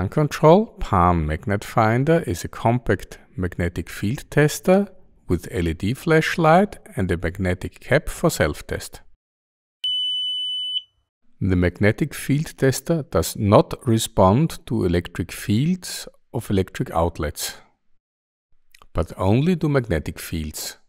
Pan Pan Magnetfinder is a compact magnetic field tester with LED flashlight and a magnetic cap for self-test. The magnetic field tester does not respond to electric fields of electric outlets, but only to magnetic fields.